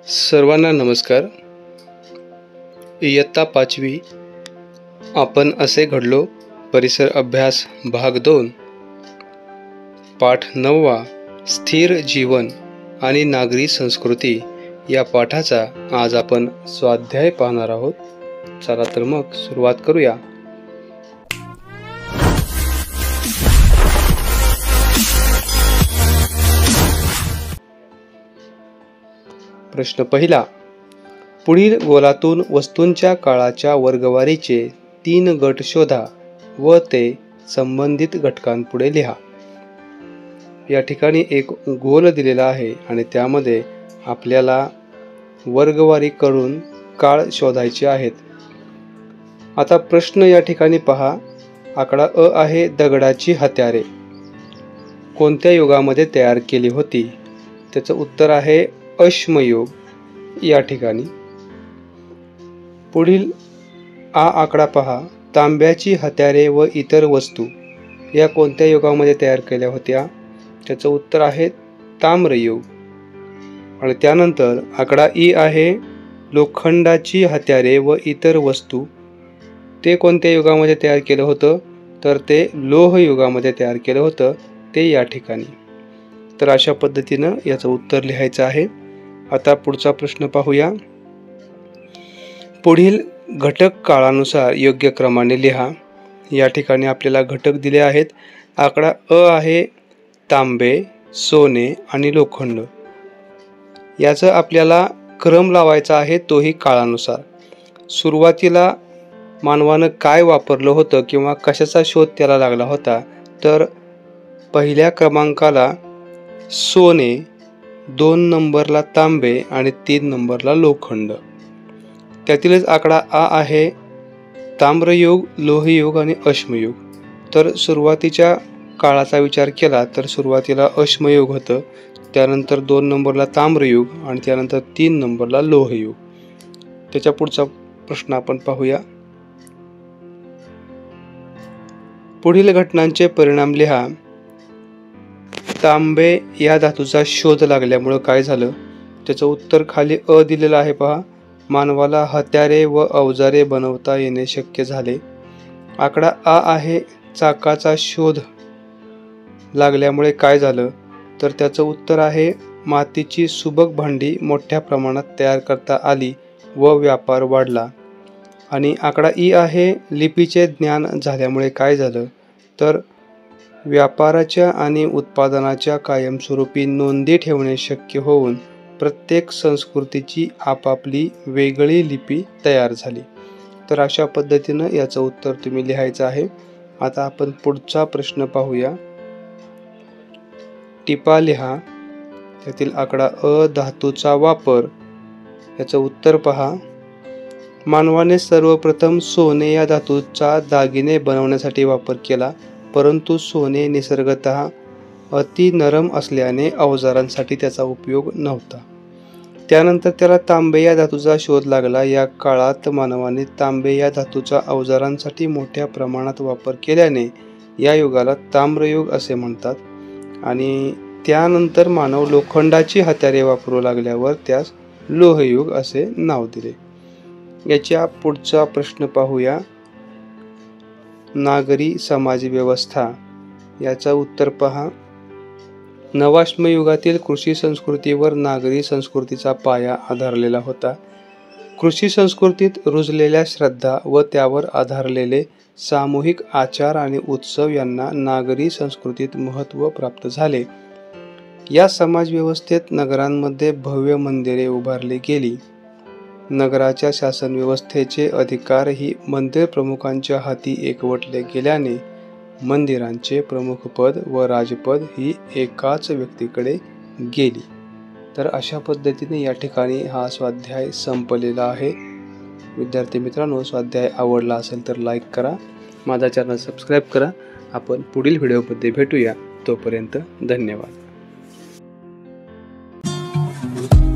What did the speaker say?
सर्वांना नमस्कार। इयत्ता 5वी आपण असे घडलो परिसर अभ्यास भाग 2 पाठ 9 स्थिर जीवन आणि नागरी संस्कृती या पाठाचा आज आपण स्वाध्याय पाहणार आहोत। चला तर मग सुरुवात करूया। प्रश्न पहिला, पुढील गोलातून वस्तूंच्या काळाच्या वर्गवारीचे 3 गट शोधा व ते संबंधित घटकांपुढे लिहा। या ठिकाणी एक गोल दिलेला आहे आणि त्यामध्ये आपल्याला वर्गवारी करून काळ शोधायचे आहेत। आता प्रश्न या ठिकाणी पहा, आकडा अ आहे दगडाची हत्यारे कोणत्या युगामध्ये तयार केली होती? त्याचं उत्तर आहे अश्मयुग या ठिकाणी। पुढील आ आकडा पहा, तांब्याची हत्यारे व इतर वस्तू या कोणत्या युगामध्ये तयार केल्या होत्या? त्याचं उत्तर आहे ताम्रयुग। आणि त्यानंतर आकडा ई आहे लोखंडाची हत्यारे व इतर वस्तू ते कोणत्या युगामध्ये तयार केलं होतं? तर ते लोह युगामध्ये तयार केलं होतं ते या ठिकाणी। तर अशा पद्धतीनं याचं उत्तर लिहायचं आहे। आता पुढचा प्रश्न पाहूया। पुढील घटक काळानुसार योग्य क्रमाने लिहा। या ठिकाणी आपल्याला घटक दिले आहेत। आकडा अ आहे तांबे, सोने आणि लोखंड। याचा आपल्याला क्रम लावायचा आहे, तोही काळानुसार। सुरुवातीला मानवानं काय वापरलं होतं किंवा कशाचा शोध त्याला लागला होता? तर पहिल्या क्रमांकाला सोने, 2 नंबरला तांबे आणि 3 नंबरला लोखंड। त्यातीलच आकडा आ आहे ताम्रयुग, लोहयुग आणि अश्मयुग। तर सुरुवातीच्या काळाचा विचार केला तर सुरुवातीला अश्मयुग होतं, त्यानंतर 2 नंबरला ताम्रयुग आणि त्यानंतर 3 नंबरला लोहयुग। त्याच्या पुढचा प्रश्न आपण पाहूया। पुढील घटनांचे परिणाम लिहा। तांबे या धातूचा शोध लागल्यामुळे काय झालं? त्याचं उत्तर खाली अ दिलेलं आहे पहा, मानवाला हत्यारे व अवजारे बनवता येणे शक्य झाले। आकडा आ आहे चाकाचा शोध लागल्यामुळे काय झालं? तर त्याचं उत्तर आहे मातीची सुबक भांडी मोठ्या प्रमाणात तयार करता आली व व्यापार वाढला। आणि आकडा ई आहे लिपीचे ज्ञान झाल्यामुळे काय झालं? तर व्यापाराच्या आणि उत्पादनाच्या कायमस्वरूपी नोंदी ठेवणे शक्य होऊन प्रत्येक संस्कृतीची आपापली वेगळी लिपी तयार झाली। तर अशा पद्धतीनं याचं उत्तर तुम्ही लिहायचं आहे। आता आपण पुढचा प्रश्न पाहूया। टिपा लिहा। त्यातील आकडा अ धातूचा वापर, याचं उत्तर पहा, मानवाने सर्वप्रथम सोने या धातूचा दागिने बनवण्यासाठी वापर केला, परंतु सोने निसर्गतः अति नरम असल्याने अवजारांसाठी त्याचा उपयोग नव्हता। त्यानंतर त्याला तांबे या धातूचा शोध लागला। या काळात मानवाने तांबे या धातूचा अवजारांसाठी मोठ्या प्रमाणात वापर केल्याने या युगाला ताम्रयुग असे म्हणतात। आणि त्यानंतर मानव लोखंडाची हत्यारे वापरू लागल्यावर त्यास लोहयुग असे नाव दिले। याच्या पुढचा प्रश्न पाहूया। नागरी समाज व्यवस्था, याचा उत्तर पहा, नवाश्मयुगातील कृषी संस्कृतीवर नागरी संस्कृतीचा पाया आधारलेला होता। कृषी संस्कृतीत रुजलेल्या श्रद्धा व त्यावर आधारलेले सामूहिक आचार आणि उत्सव यांना नागरी संस्कृतीत महत्त्व प्राप्त झाले। या समाज व्यवस्थेत नगरांमध्ये भव्य मंदिरे उभारली गेली। नगराच्या शासन व्यवस्थेचे अधिकार ही मंदिर प्रमुखांच्या हाती एकवटले गेल्याने मंदिरांचे प्रमुखपद व राजपद ही एकाच व्यक्तीकडे गेली। तर अशा पद्धतीने या ठिकाणी हा स्वाध्याय संपलेला आहे। विद्यार्थी मित्रांनो, स्वाध्याय आवडला असेल तर लाईक करा, माझा चॅनल सबस्क्राईब करा। आपण पुढील व्हिडिओमध्ये भेटूया, तोपर्यंत धन्यवाद।